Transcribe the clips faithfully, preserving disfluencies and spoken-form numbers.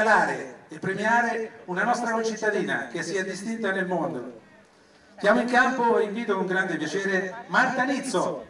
regalare e premiare una nostra concittadina che si è distinta nel mondo. Chiamo in campo e invito con grande piacere Marta Nizzo.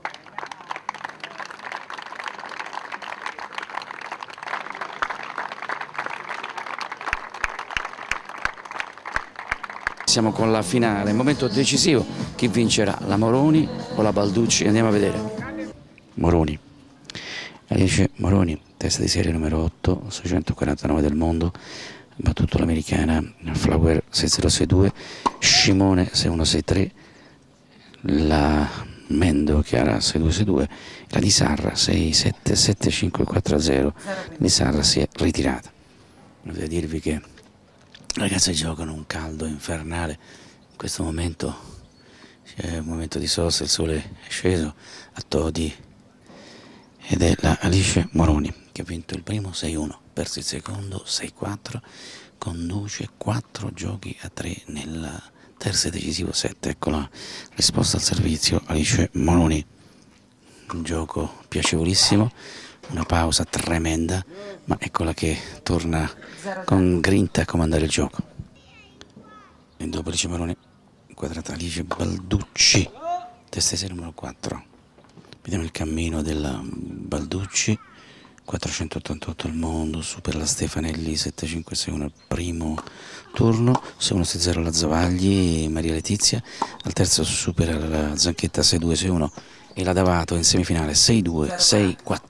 Siamo con la finale, il momento decisivo, chi vincerà, la Moroni o la Balducci? Andiamo a vedere. Moroni, Alice Moroni, testa di serie numero otto, seicentoquarantanove del mondo, battuto l'americana Flower sei zero sei due, Scimone sei uno sei tre, la Mendo Chiara sei due sei due, la Di Sarra sei sette sette cinque quattro zero. Di Sarra si è ritirata. Devo dirvi che le ragazze giocano un caldo infernale, in questo momento c'è un momento di sosta, il sole è sceso a Todi ed è la Alice Moroni che ha vinto il primo sei uno, perso il secondo sei quattro, conduce quattro giochi a tre nel terzo e decisivo set. Ecco la risposta al servizio, Alice Moroni, un gioco piacevolissimo, una pausa tremenda, ma eccola che torna con grinta a comandare il gioco. E dopo Alice Moroni, inquadrata Alice Balducci, testa di serie numero quattro. Vediamo il cammino della Balducci, quattrocentottantotto al mondo, supera la Stefanelli sette cinque sei uno al primo turno, sei uno sei zero la Zavagli, Maria Letizia, al terzo supera la Zanchetta sei due sei uno e la D'Avato in semifinale sei due sei quattro.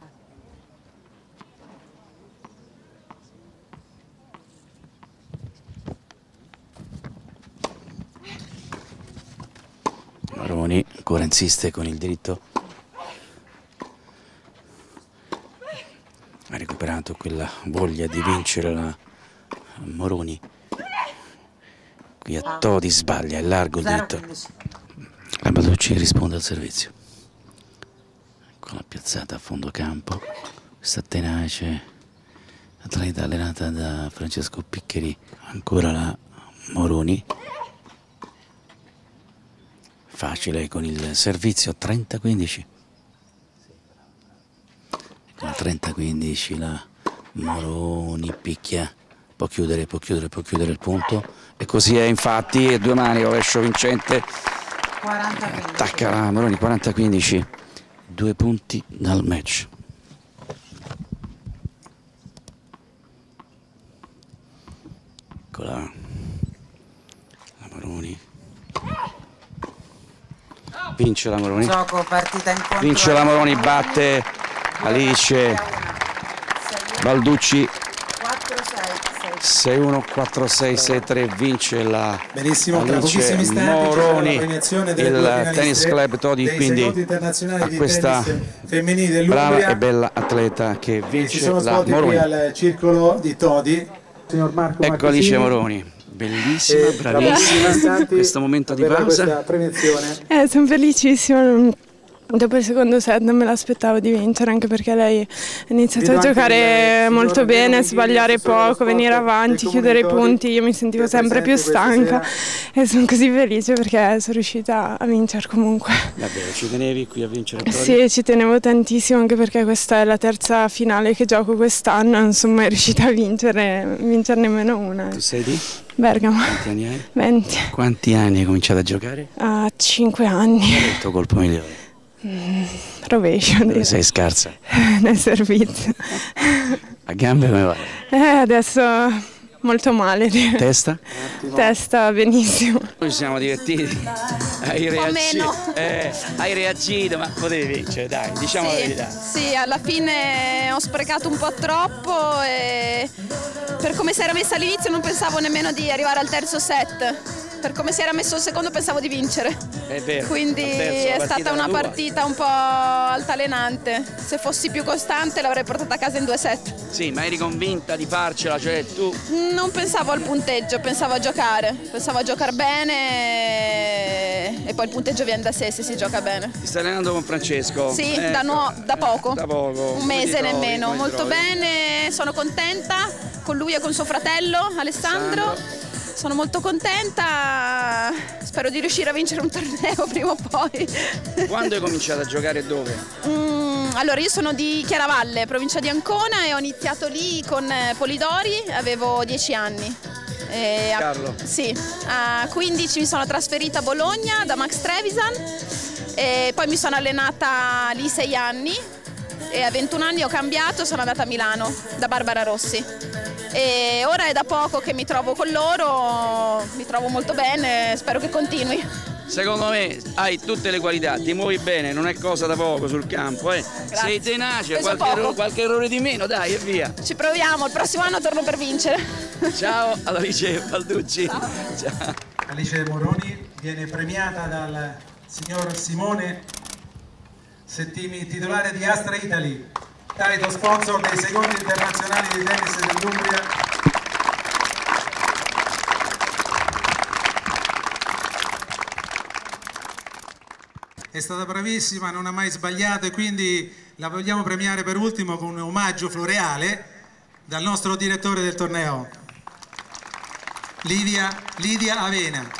Moroni ancora insiste con il diritto, ha recuperato quella voglia di vincere la Moroni. Qui a Todi sbaglia, è largo il diritto, la Balducci risponde al servizio con la piazzata a fondo campo, questa tenace atleta allenata da Francesco Piccheri. Ancora la Moroni, facile con il servizio trenta quindici, con trenta quindici la Moroni picchia, può chiudere, può chiudere, può chiudere il punto e così è infatti, e due mani, rovescio vincente, attacca la Moroni quaranta quindici, due punti dal match. Eccola la Moroni, vince la Moroni, gioco, partita incontro, vince la Moroni, batte Alice Balducci sei uno quattro sei sei tre, vince la Benissimo, tra Alice pochissimi istanti Moroni, la premiazione delle il due finaliste Tennis Club Todi, dei quindi Saloti internazionali a di questa tennis femminili brava dell'Umbria e bella atleta che si vince sono la svolti qui Moroni. al circolo di Todi. Signor Marco Ecco Alice Marchesini, Moroni, bellissima, e tra bravissima, pochissimi istanti questo momento di avverrà pausa. questa premiazione. Eh, sono felicissima. Dopo il secondo set non me l'aspettavo di vincere, anche perché lei ha iniziato a giocare molto bene, sbagliare poco, venire avanti, chiudere i punti. Io mi sentivo sempre più stanca e sono così felice perché sono riuscita a vincere comunque. Davvero, ci tenevi qui a vincere il Todi? Sì, ci tenevo tantissimo, anche perché questa è la terza finale che gioco quest'anno, non sono mai riuscita a vincere, vincere nemmeno una. Tu sei di? Bergamo. Quanti anni hai? venti. Quanti anni hai cominciato a giocare? A cinque anni. Qual è il tuo colpo migliore? Mm, rovescio. Dove sei scarsa? Nel servizio. A gambe come va? Eh, adesso molto male. Testa? Testa benissimo. Noi ci siamo divertiti. Hai reagito, eh, hai reagito, ma potevi vincere, dai, diciamo sì, la verità. Sì, alla fine ho sprecato un po' troppo e per come si era messa all'inizio non pensavo nemmeno di arrivare al terzo set. Per come si era messo il secondo pensavo di vincere. È vero. Quindi terzo, è stata una partita un po' altalenante. Se fossi più costante l'avrei portata a casa in due set. Sì, ma eri convinta di farcela, cioè tu? Non pensavo al punteggio, pensavo a giocare. Pensavo a giocare bene e poi il punteggio viene da sé se si gioca bene. Ti stai allenando con Francesco? Sì, eh, da, no, da poco. Da poco. Un mese nemmeno. Molto bene, sono contenta con lui e con suo fratello Alessandro. Alessandro. sono molto contenta, spero di riuscire a vincere un torneo prima o poi. Quando hai cominciato a giocare e dove? Mm, allora io sono di Chiaravalle, provincia di Ancona, e ho iniziato lì con Polidori, avevo dieci anni. E a, Carlo? Sì, a quindici mi sono trasferita a Bologna da Max Trevisan e poi mi sono allenata lì sei anni e a ventuno anni ho cambiato, sono andata a Milano da Barbara Rossi. E ora è da poco che mi trovo con loro, mi trovo molto bene, spero che continui. Secondo me hai tutte le qualità, ti muovi bene, non è cosa da poco sul campo, eh. Sei tenace, qualche, erro qualche errore di meno, dai, e via. Ci proviamo, il prossimo anno torno per vincere. Ciao ad Alice Balducci. Ciao. Ciao. Alice Moroni viene premiata dal signor Simone Settimi, titolare di Astra Italy, title sponsor dei secondi internazionali di tennis dell'Umbria. È stata bravissima, non ha mai sbagliato e quindi la vogliamo premiare per ultimo con un omaggio floreale dal nostro direttore del torneo, Lidia, Lidia Avena.